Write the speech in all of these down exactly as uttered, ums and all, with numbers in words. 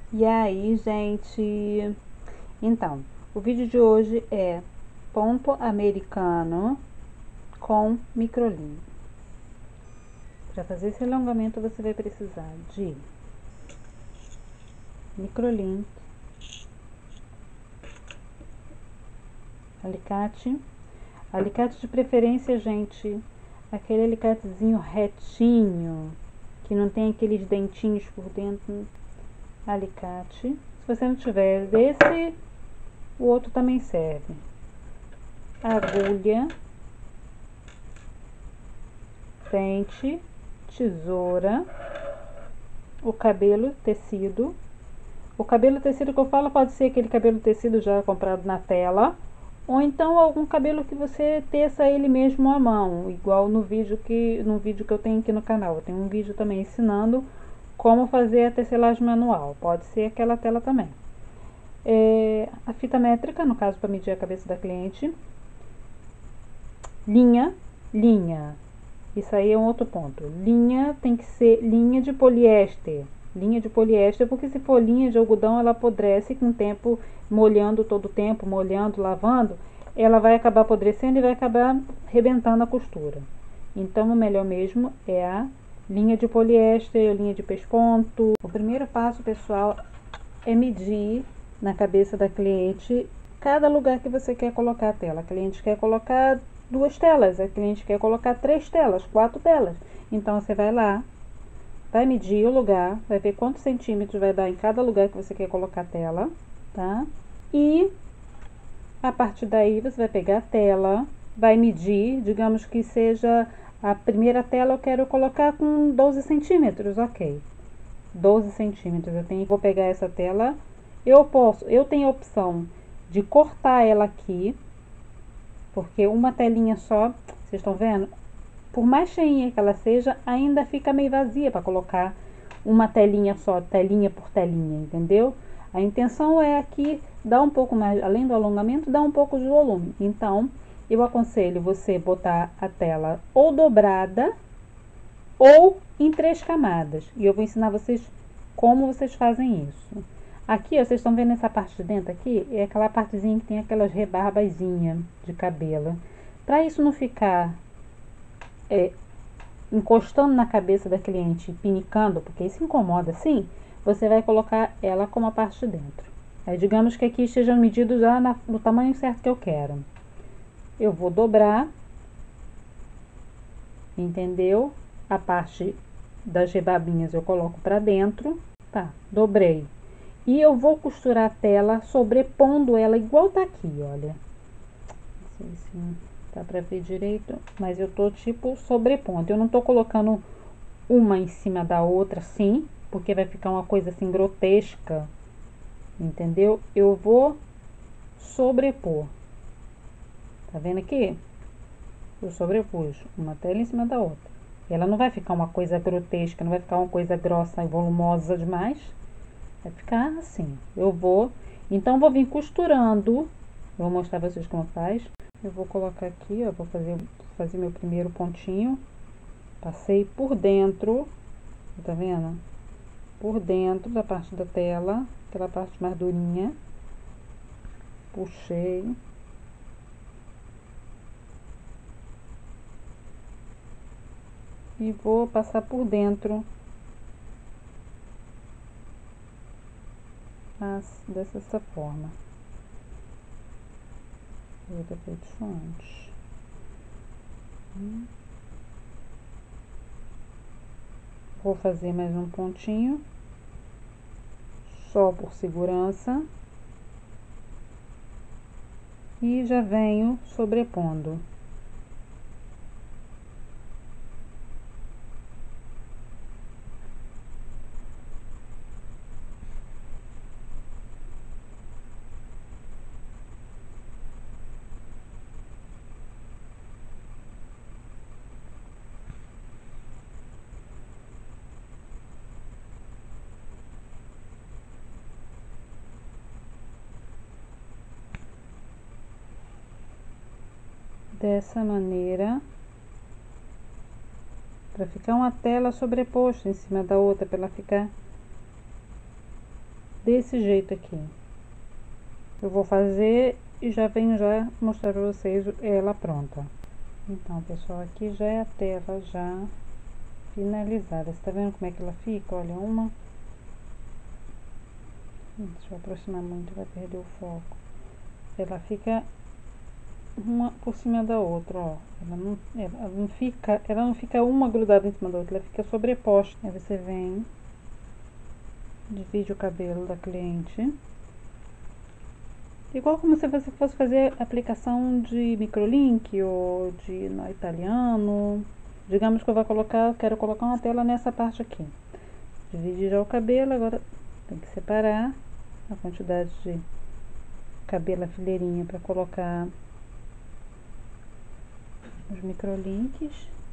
E aí, gente, então, o vídeo de hoje é ponto americano com microlinha. Para fazer esse alongamento você vai precisar de microlinha, alicate, alicate de preferência, gente, aquele alicatezinho retinho, que não tem aqueles dentinhos por dentro. Alicate. Se você não tiver desse, o outro também serve. Agulha, pente, tesoura, o cabelo tecido. O cabelo tecido que eu falo pode ser aquele cabelo tecido já comprado na tela, ou então algum cabelo que você teça ele mesmo à mão, igual no vídeo que no vídeo que eu tenho aqui no canal. Eu tenho um vídeo também ensinando como fazer a tecelagem manual. Pode ser aquela tela também. É, a fita métrica, no caso para medir a cabeça da cliente. Linha, linha. Isso aí é um outro ponto. Linha tem que ser linha de poliéster. Linha de poliéster, porque se for linha de algodão, ela apodrece com o tempo, molhando todo o tempo, molhando, lavando, ela vai acabar apodrecendo e vai acabar rebentando a costura. Então, o melhor mesmo é a linha de poliéster, linha de pesponto. O primeiro passo, pessoal, é medir na cabeça da cliente cada lugar que você quer colocar a tela. A cliente quer colocar duas telas, a cliente quer colocar três telas, quatro telas. Então você vai lá, vai medir o lugar, vai ver quantos centímetros vai dar em cada lugar que você quer colocar a tela, tá? E a partir daí você vai pegar a tela, vai medir, digamos que seja a primeira tela eu quero colocar com doze centímetros, ok. doze centímetros, eu tenho, vou pegar essa tela, eu posso, eu tenho a opção de cortar ela aqui, porque uma telinha só, vocês estão vendo? Por mais cheinha que ela seja, ainda fica meio vazia para colocar uma telinha só, telinha por telinha, entendeu? A intenção é aqui dar um pouco mais, além do alongamento, dar um pouco de volume. Então, eu aconselho você botar a tela ou dobrada ou em três camadas. E eu vou ensinar vocês como vocês fazem isso. Aqui, ó, vocês estão vendo essa parte de dentro aqui? É aquela partezinha que tem aquelas rebarbazinhas de cabelo. Para isso não ficar é, encostando na cabeça da cliente, pinicando, porque isso incomoda assim, você vai colocar ela como a parte de dentro. Aí, digamos que aqui esteja medido já na, no tamanho certo que eu quero. Eu vou dobrar, entendeu? A parte das rebabinhas eu coloco para dentro, tá? Dobrei. E eu vou costurar a tela, sobrepondo ela igual tá aqui, olha. Não sei se dá pra ver direito, mas eu tô tipo sobrepondo. Eu não tô colocando uma em cima da outra assim, porque vai ficar uma coisa assim grotesca, entendeu? Eu vou sobrepor. Tá vendo aqui? Eu sobrepus uma tela em cima da outra. Ela não vai ficar uma coisa grotesca, não vai ficar uma coisa grossa e volumosa demais. Vai ficar assim. Eu vou, então vou vir costurando. Vou mostrar pra vocês como faz. Eu vou colocar aqui, ó, vou fazer, fazer meu primeiro pontinho. Passei por dentro, tá vendo? Por dentro da parte da tela, aquela parte mais durinha. Puxei. E vou passar por dentro as, dessa forma. Eu ter feito isso antes. Hum. Vou fazer mais um pontinho, só por segurança. E já venho sobrepondo. Dessa maneira, para ficar uma tela sobreposta em cima da outra, para ela ficar desse jeito aqui. Eu vou fazer e já venho já mostrar pra vocês ela pronta. Então, pessoal, aqui já é a tela já finalizada. Você tá vendo como é que ela fica? Olha, uma... Deixa eu aproximar muito, vai perder o foco. Ela fica uma por cima da outra, ó. Ela não, ela não fica, ela não fica uma grudada em cima da outra, ela fica sobreposta. Aí você vem, divide o cabelo da cliente. Igual como se você fosse fazer aplicação de microlink ou de no italiano. Digamos que eu vou colocar, quero colocar uma tela nessa parte aqui. Dividi já o cabelo, agora tem que separar a quantidade de cabelo, a fileirinha para colocar os microlinks.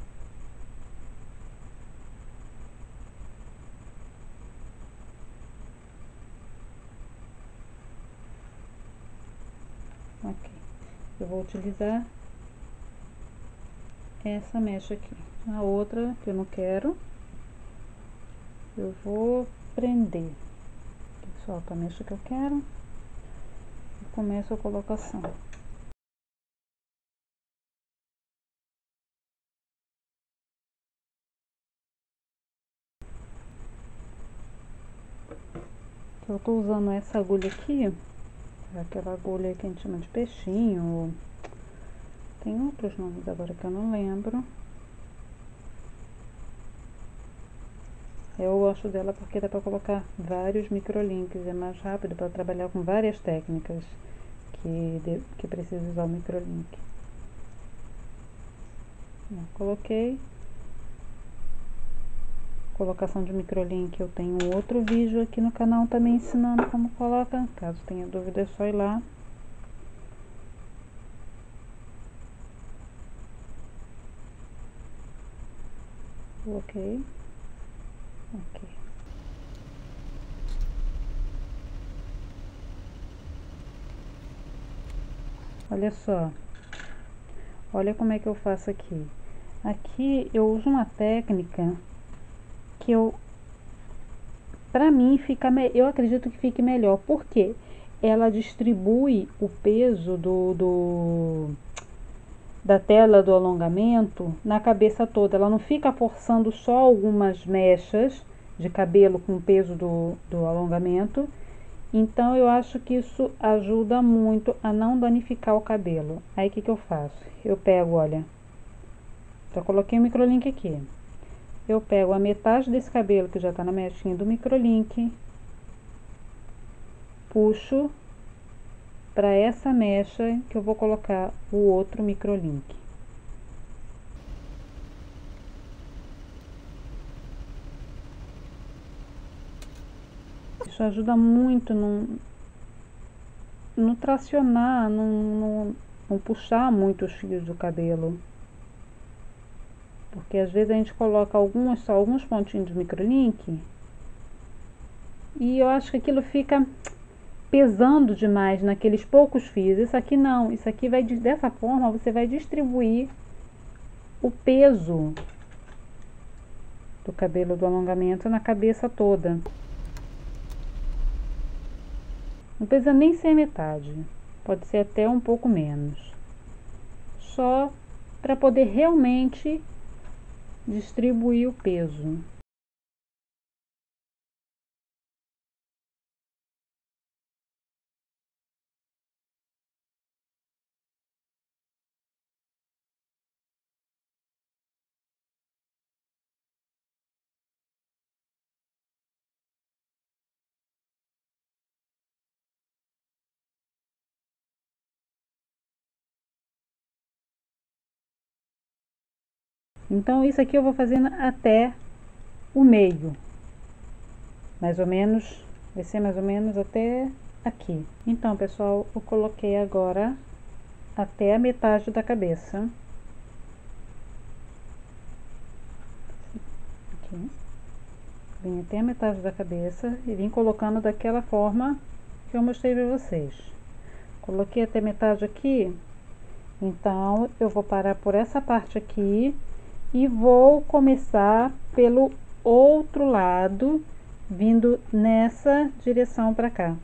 Ok, eu vou utilizar essa mecha aqui. A outra que eu não quero, eu vou prender. Solto a mecha que eu quero e começo a colocação. Eu tô usando essa agulha aqui, aquela agulha que a gente chama de peixinho, tem outros nomes agora que eu não lembro. Eu gosto dela porque dá pra colocar vários microlinks, é mais rápido para trabalhar com várias técnicas que, de, que precisa usar o microlink. Eu coloquei. Colocação de microlink, eu tenho outro vídeo aqui no canal também ensinando como coloca. Caso tenha dúvida é só ir lá. Coloquei. Ok. Olha só. Olha como é que eu faço aqui. Aqui eu uso uma técnica que eu, pra mim, fica, eu acredito que fique melhor. Por quê? Ela distribui o peso do, do da tela do alongamento na cabeça toda. Ela não fica forçando só algumas mechas de cabelo com o peso do, do alongamento. Então eu acho que isso ajuda muito a não danificar o cabelo. Aí o que que eu faço? Eu pego, olha, já coloquei o microlink aqui. Eu pego a metade desse cabelo que já tá na mechinha do microlink, puxo para essa mecha que eu vou colocar o outro microlink. Isso ajuda muito no, no tracionar, no, no, no puxar muito os fios do cabelo. Porque às vezes a gente coloca algumas, só alguns pontinhos de microlink e eu acho que aquilo fica pesando demais naqueles poucos fios. Isso aqui não, isso aqui vai, dessa forma você vai distribuir o peso do cabelo do alongamento na cabeça toda. Não precisa nem ser metade, pode ser até um pouco menos. Só para poder realmente distribuir o peso. Então isso aqui eu vou fazendo até o meio, mais ou menos, vai ser mais ou menos até aqui. Então pessoal, eu coloquei agora até a metade da cabeça. Aqui. Vim até a metade da cabeça e vim colocando daquela forma que eu mostrei pra vocês. Coloquei até metade aqui, então eu vou parar por essa parte aqui e vou começar pelo outro lado vindo nessa direção para cá.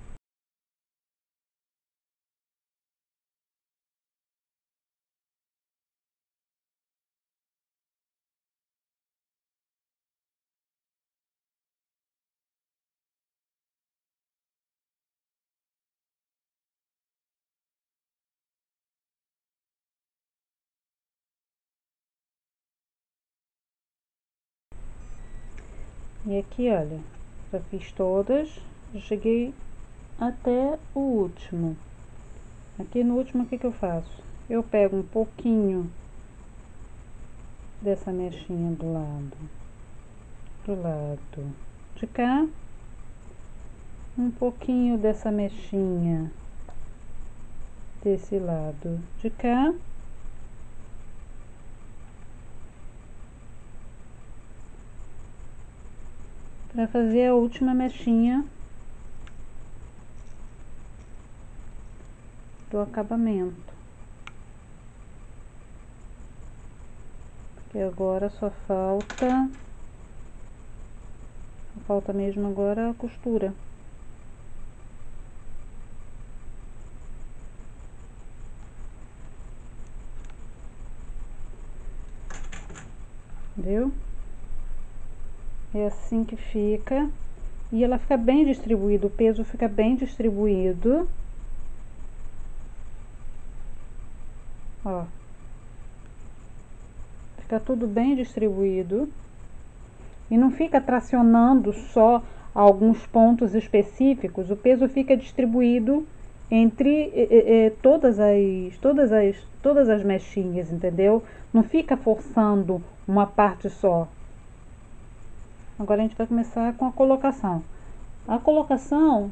E aqui, olha, já fiz todas, já cheguei até o último. Aqui no último, o que que eu faço? Eu pego um pouquinho dessa mechinha do lado, do lado de cá, um pouquinho dessa mechinha desse lado de cá, para fazer a última mechinha do acabamento. Porque agora só falta, só falta mesmo agora a costura. Viu? É assim que fica. E ela fica bem distribuída, o peso fica bem distribuído. Ó. Fica tudo bem distribuído. E não fica tracionando só alguns pontos específicos. O peso fica distribuído entre eh, eh, todas as todas as todas as mechinhas, entendeu? Não fica forçando uma parte só. Agora a gente vai começar com a colocação. A colocação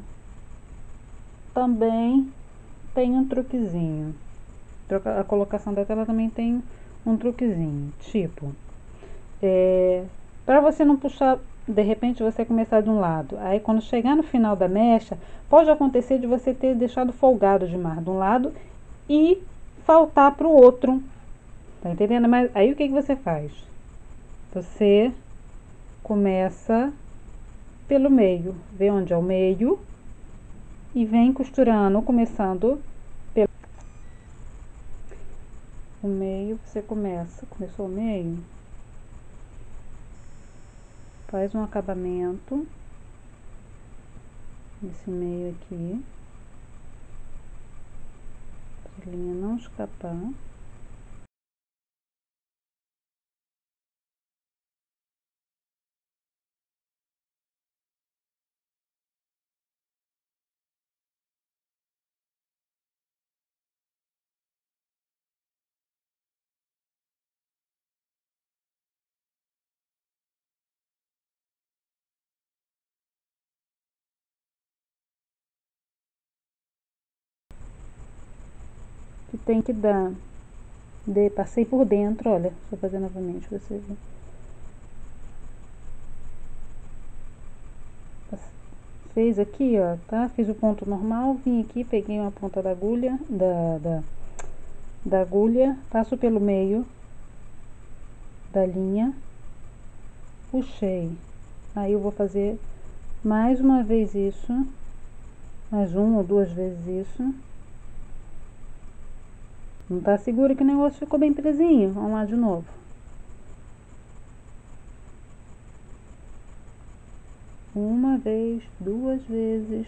também tem um truquezinho. A colocação da tela também tem um truquezinho. Tipo, é, para você não puxar, de repente você começar de um lado, aí quando chegar no final da mecha, pode acontecer de você ter deixado folgado demais de um lado e faltar para o outro. Tá entendendo? Mas aí o que que você faz? Você começa pelo meio, vê onde é o meio e vem costurando, começando pelo o meio. Você começa, começou o meio, faz um acabamento nesse meio aqui, pra a linha não escapar. Que tem que dar, de, passei por dentro, olha, deixa eu fazer novamente, você vê. Fez aqui, ó, tá? Fiz o ponto normal, vim aqui, peguei uma ponta da agulha, da, da, da agulha, passo pelo meio da linha, puxei. Aí eu vou fazer mais uma vez isso, mais uma ou duas vezes isso. Não tá seguro que o negócio ficou bem presinho. Vamos lá de novo. Uma vez, duas vezes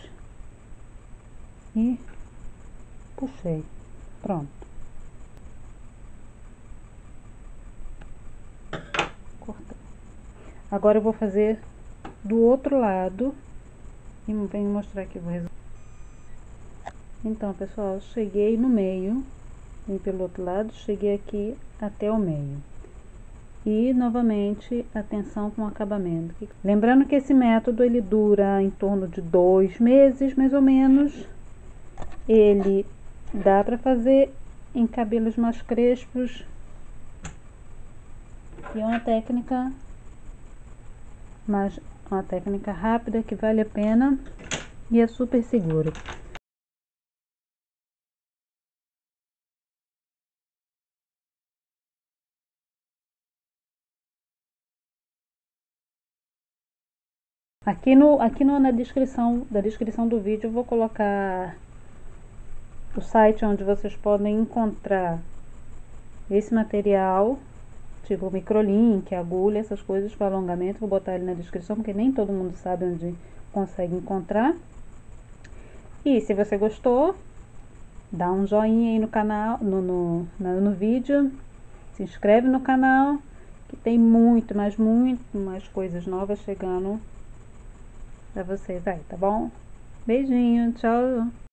e puxei. Pronto. Cortei. Agora eu vou fazer do outro lado e venho mostrar aqui o resultado. Então, pessoal, cheguei no meio, vim pelo outro lado, cheguei aqui até o meio. E novamente atenção com o acabamento. Lembrando que esse método ele dura em torno de dois meses, mais ou menos. Ele dá para fazer em cabelos mais crespos e é uma técnica, mas uma técnica rápida que vale a pena e é super segura. Aqui, no, aqui no, na descrição, da descrição do vídeo eu vou colocar o site onde vocês podem encontrar esse material, tipo microlink, agulha, essas coisas para alongamento. Vou botar ele na descrição porque nem todo mundo sabe onde consegue encontrar. E se você gostou, dá um joinha aí no canal, no, no, no, no vídeo, se inscreve no canal, que tem muito, mas muito mais coisas novas chegando pra vocês aí, tá bom? Beijinho, tchau!